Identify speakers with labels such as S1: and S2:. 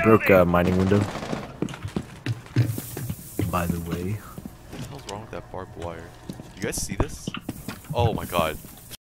S1: broke a mining window. By the way.
S2: What the hell's wrong with that barbed wire? You guys see this? Oh my god.